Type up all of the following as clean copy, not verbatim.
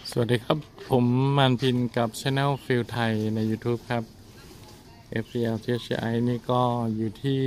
สวัสดีครับผมมันพินกับ Channel ฟิลไทยใน YouTube ครับ FPL THI นี่ก็อยู่ที่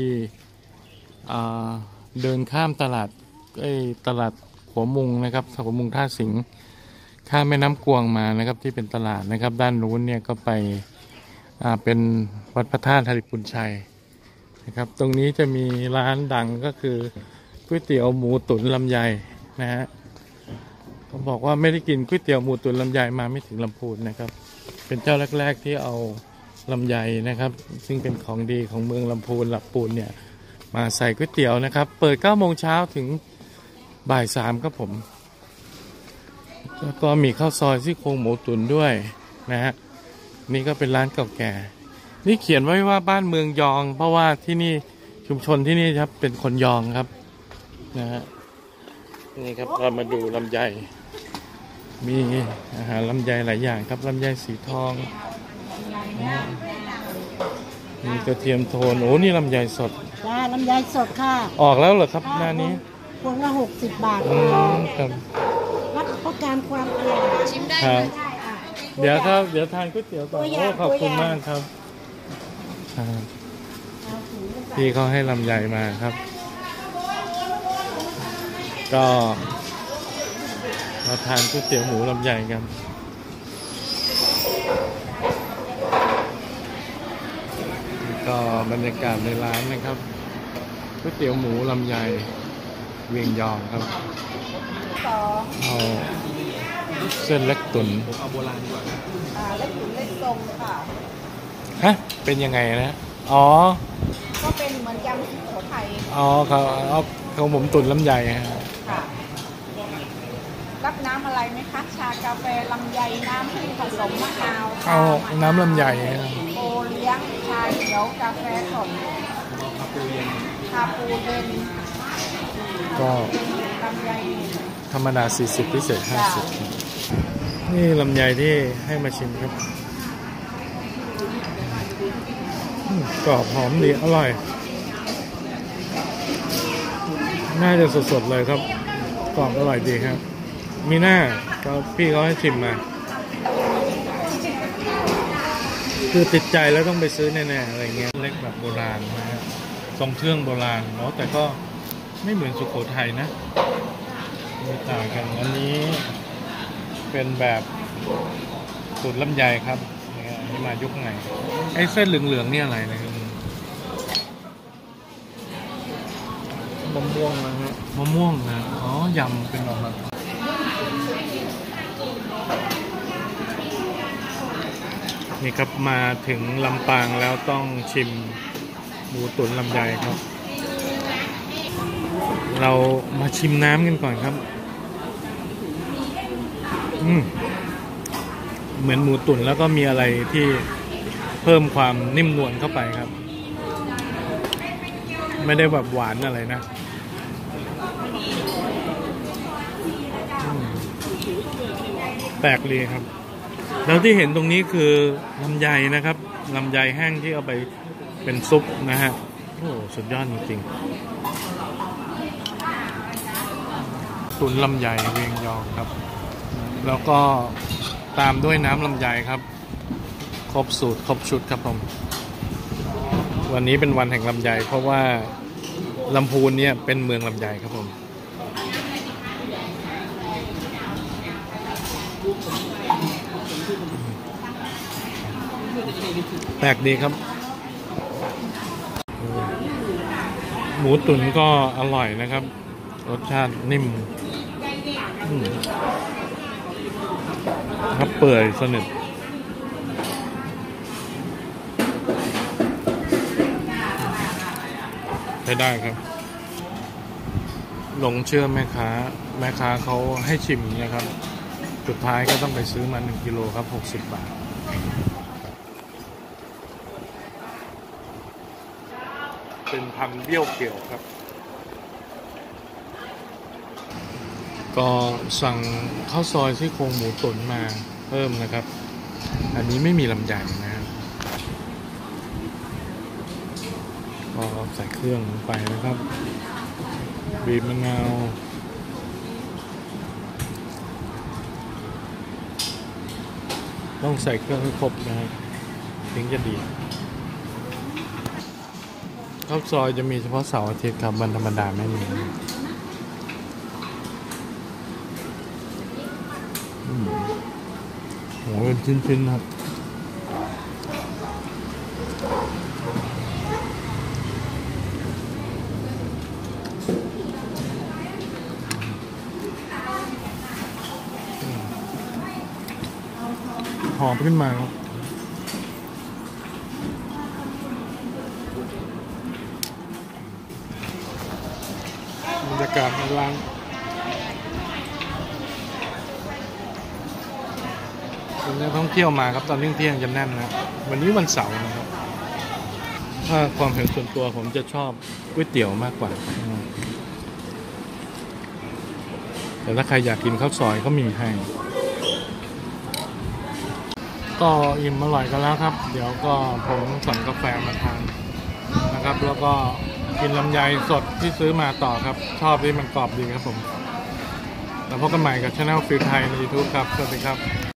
เดินข้ามตลาดตลาดหัวมุงนะครับหัวมุงท่าสิงห์ข้ามแม่น้ำกวงมานะครับที่เป็นตลาดนะครับด้านนู้นเนี่ยก็ไปเป็นวัดพระธาตุหริปุญชัยนะครับตรงนี้จะมีร้านดังก็คือก๋วยเตี๋ยวหมูตุ๋นลำไยนะฮะผมบอกว่าไม่ได้กินก๋วยเตี๋ยวหมูตุ๋นลำไยมาไม่ถึงลำพูนนะครับเป็นเจ้าแรกๆที่เอาลำไยนะครับซึ่งเป็นของดีของเมืองลำพูนหลับปูนเนี่ยมาใส่ก๋วยเตี๋ยวนะครับเปิด9 โมงเช้าถึงบ่าย 3ครับผมแล้วก็มีข้าวซอยซี่โครงหมูตุ๋นด้วยนะฮะนี่ก็เป็นร้านเก่าแก่นี่เขียนไว้ว่าบ้านเมืองยองเพราะว่าที่นี่ชุมชนที่นี่ครับเป็นคนยองครับนะฮะนี่ครับเรามาดูลำไยมีอาหารลำไยหลายอย่างครับลำไยสีทองมีกระเทียมโทนโอ้นี่ลำไยสดจ้าลำไยสดค่ะออกแล้วเหรอครับหน้านี้พวงละ60 บาทครับรับประกันความอร่อยชิมได้ครับเดี๋ยวครับเดี๋ยวทานก๋วยเตี๋ยวก่อนโอ้ขอบคุณมากครับพี่เขาให้ลำไยมาครับก็มาทานก๋วยเตี๋ยวหมูลำไยกันก็บรรยากาศในร้านนะครับก๋วยเตี๋ยวหมูลำไยเวียงยองครับเอาเส้นเล็กตุ๋นเอาโบราณดีกว่าเล็กตุ๋นเล็กทรงค่ะฮะเป็นยังไงนะอ๋อก็เป็นเหมือนยำสุโขทัยอ๋อเขาผมตุ๋นลำไยค่ะรับน้ำอะไรไหมคะชากาแฟลำไยน้ำที่ผสมมะนาวเอาน้ำลำไยโอเลี้ยงชาเขียวกาแฟสดคาปูเย็นก็ลำไยธรรมดา40พิเศษ50นี่ลำไยที่ให้มาชิมครับกรอบหอมดีอร่อยน่าจะสดๆเลยครับกรอบอร่อยดีครับมีหน้าก็พี่เขาให้ชิมมาคือติดใจแล้วต้องไปซื้อแน่ๆอะไรเงี้ยเล็กแบบโบราณนะฮะทรงเครื่องโบราณเนาะแต่ก็ไม่เหมือนสุโขทัยนะมีต่างกันอันนี้เป็นแบบสูตรลำไยครับนี่มายุคไหนไอ้เส้นเหลืองๆนี่อะไรนะครับมะม่วงนะฮะมะม่วงนะอ๋อยำเป็นออกมานี่ครับมาถึงลำปางแล้วต้องชิมหมูตุ๋นลำไยครับเรามาชิมน้ำกันก่อนครับเหมือนหมูตุ๋นแล้วก็มีอะไรที่เพิ่มความนิ่มนวลเข้าไปครับไม่ได้แบบหวานอะไรนะแปลกดีครับแล้วที่เห็นตรงนี้คือลำไยนะครับลำไยแห้งที่เอาไปเป็นซุปนะฮะโอ้สุดยอดจริงๆตุ๋นลำไยเวียงยองครับแล้วก็ตามด้วยน้ำลำไยครับครบสูตรครบชุดครับผมวันนี้เป็นวันแห่งลำไยเพราะว่าลำพูนเนี่ยเป็นเมืองลำไยครับผมแปลกดีครับหมูตุ๋นก็อร่อยนะครับรสชาตินิ่มครับเปื่อยสนิทใช้ได้ครับหลงเชื่อแม่ค้าเขาให้ชิมนะครับสุดท้ายก็ต้องไปซื้อมา1 กิโลครับ60 บาทเป็นพันเบี้ยวเกี่ยวครับก็สั่งข้าวซอยซี่โครงหมูตุ๋นมาเพิ่มนะครับอันนี้ไม่มีลำไยนะครับก็ใส่เครื่องลงไปนะครับบีบมะนาวต้องใส่เครื่องให้ครบนะครับถึงจะดีข้าวซอยจะมีเฉพาะเสาร์อาทิตย์ครับวันธรรมดาไม่มีโอ้เป็นชิ้นๆครับหอมขึ้นมาครับบรรยากาศในร้านคนนักท่องเที่ยวมาครับตอนเที่ยงจะแน่นนะวันนี้วันเสาร์นะครับถ้าความเห็นส่วนตัวผมจะชอบก๋วยเตี๋ยวมากกว่าแต่ถ้าใครอยากกินข้าวซอยก็มีให้ก็อิ่มอร่อยกันแล้วครับเดี๋ยวก็ผมสั่งกาแฟมาทานนะครับแล้วก็กินลำไยสดที่ซื้อมาต่อครับชอบที่มันกรอบดีครับผมแล้วพบกันใหม่กับช่องฟิลไทยใน YouTube ครับสวัสดีครับ